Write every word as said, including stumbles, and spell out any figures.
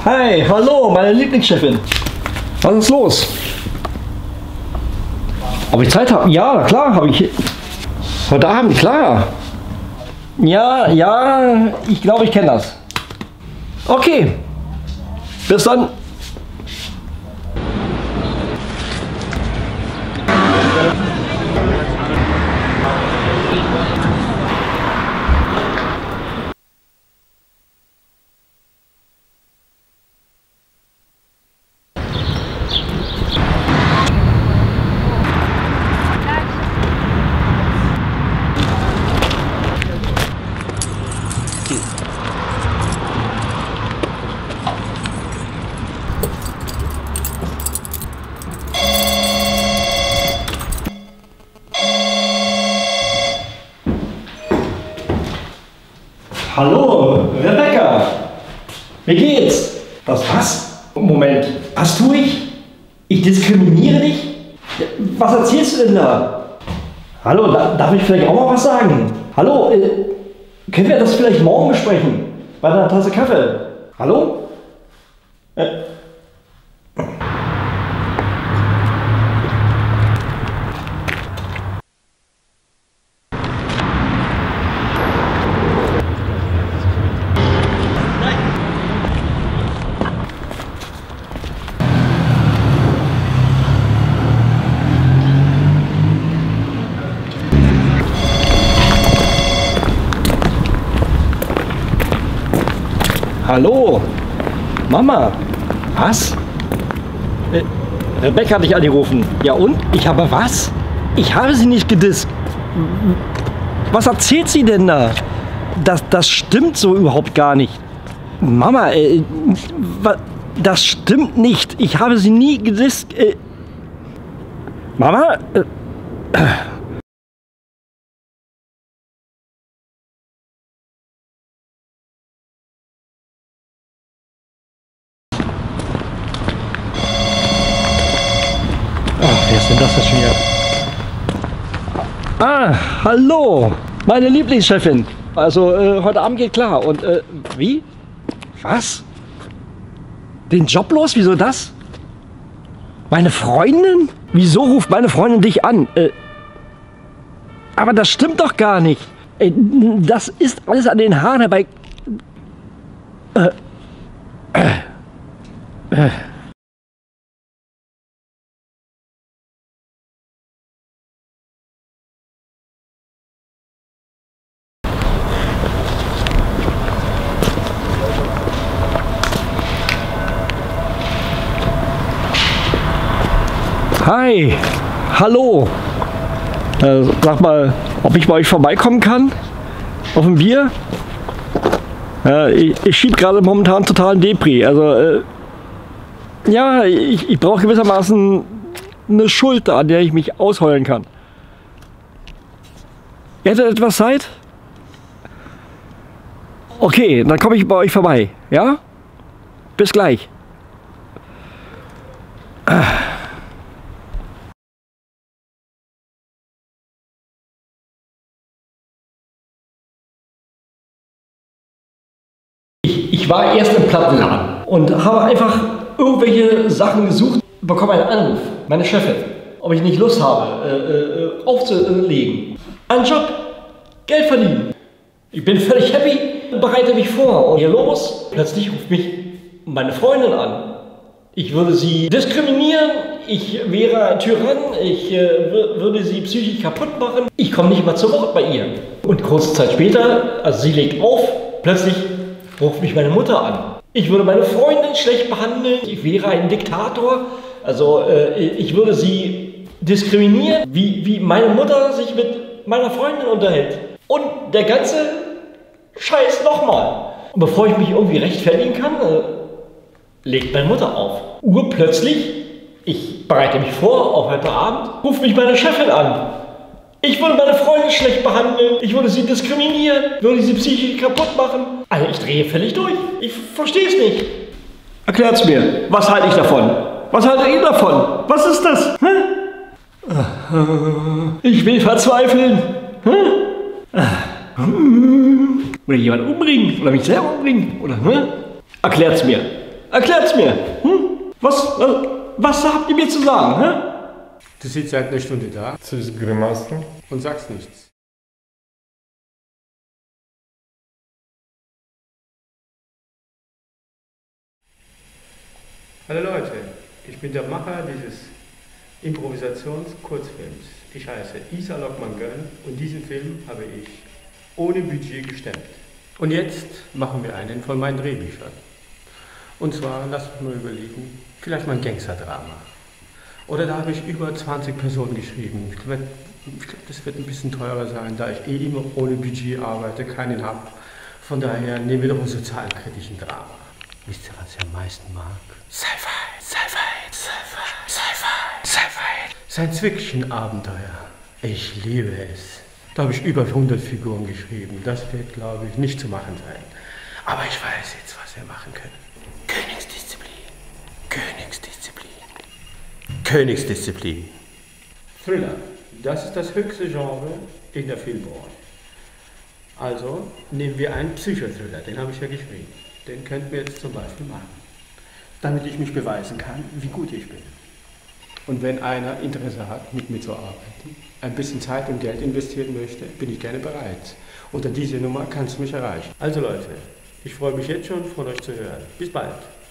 Hi, hallo, meine Lieblingschefin. Was ist los? Ob ich Zeit habe? Ja, klar habe ich. Heute Abend, klar. Ja, ja, ich glaube, ich kenne das. Okay. Bis dann. Hallo, Rebecca. Wie geht's? Das was? Moment, was tue ich? Ich diskriminiere dich? Was erzählst du denn da? Hallo, da, darf ich vielleicht auch mal was sagen? Hallo, äh, können wir das vielleicht morgen besprechen? Bei einer Tasse Kaffee? Hallo? Äh. Hallo? Mama? Was? Äh, Rebecca hat dich angerufen. Ja und? Ich habe was? Ich habe sie nicht gedisst. Was erzählt sie denn da? Das, das stimmt so überhaupt gar nicht. Mama, äh, das stimmt nicht. Ich habe sie nie gedisst. Äh, Mama? Äh, äh. Wer ist denn das jetzt schon hier? Ah, hallo, meine Lieblingschefin. Also äh, heute Abend geht klar. Und äh, wie? Was? Den Job los? Wieso das? Meine Freundin? Wieso ruft meine Freundin dich an? Äh, aber das stimmt doch gar nicht. Äh, das ist alles an den Haaren herbei. Äh, äh, äh. Hi, hallo. Äh, sag mal, ob ich bei euch vorbeikommen kann? Auf ein Bier? Äh, ich ich schieb gerade momentan totalen Depri. Also, äh, ja, ich, ich brauche gewissermaßen eine Schulter, an der ich mich ausheulen kann. Ihr hättet etwas Zeit? Okay, dann komme ich bei euch vorbei. Ja? Bis gleich. Ah. Ich war erst im Plattenladen und habe einfach irgendwelche Sachen gesucht, bekomme einen Anruf, meine Chefin, ob ich nicht Lust habe, äh, äh, aufzulegen. Einen Job, Geld verdienen. Ich bin völlig happy, bereite mich vor und hier los. Plötzlich ruft mich meine Freundin an. Ich würde sie diskriminieren, ich wäre ein Tyrann, ich äh, würde sie psychisch kaputt machen. Ich komme nicht mal zu Wort bei ihr. Und kurze Zeit später, also sie legt auf, plötzlich ruft mich meine Mutter an. Ich würde meine Freundin schlecht behandeln. Ich wäre ein Diktator. Also äh, ich würde sie diskriminieren, wie, wie meine Mutter sich mit meiner Freundin unterhält. Und der ganze Scheiß nochmal. Und bevor ich mich irgendwie rechtfertigen kann, äh, legt meine Mutter auf. Urplötzlich, ich bereite mich vor auf heute Abend, ruft mich meine Chefin an. Ich würde meine Freundin schlecht behandeln, ich würde sie diskriminieren, würde sie psychisch kaputt machen. Also ich drehe völlig durch. Ich verstehe es nicht. Erklärt's mir. Was halte ich davon? Was haltet ihr davon? Was ist das? Hä? Ich will verzweifeln. Hä? Will jemand umbringen? Oder mich selber umbringen? Oder, ne? Erklärt's mir. Erklärt's mir. Hm? Was, was, was habt ihr mir zu sagen? Hä? Du sitzt seit einer Stunde da Coś Grimassen und sagst nichts. Hallo Leute, ich bin der Macher dieses Improvisations-Kurzfilms. Ich heiße Isa Lockmann-Gönn und diesen Film habe ich ohne Budget gestemmt. Und jetzt machen wir einen von meinen Drehbüchern. Und zwar, lasst mich mal überlegen, vielleicht mal ein Gangsterdrama. Oder da habe ich über zwanzig Personen geschrieben. Ich glaube, das wird ein bisschen teurer sein, da ich eh immer ohne Budget arbeite, keinen habe. Von daher nehmen wir doch einen sozialkritischen Drama. Wisst ihr, was ich am meisten mag? Sci-Fi, Sci-Fi, Sci-Fi, Sci-Fi, Sci-Fi. Science-Fiction-Abenteuer. Ich liebe es. Da habe ich über hundert Figuren geschrieben. Das wird, glaube ich, nicht zu machen sein. Aber ich weiß jetzt, was wir machen können. Königsdisziplin. Königsdisziplin. Königsdisziplin. Thriller. Das ist das höchste Genre in der Filmbranche. Also nehmen wir einen Psychothriller, den habe ich ja geschrieben. Den könnten wir jetzt zum Beispiel machen. Damit ich mich beweisen kann, wie gut ich bin. Und wenn einer Interesse hat, mit mir zu arbeiten, ein bisschen Zeit und Geld investieren möchte, bin ich gerne bereit. Unter dieser Nummer kannst du mich erreichen. Also Leute, ich freue mich jetzt schon, von euch zu hören. Bis bald.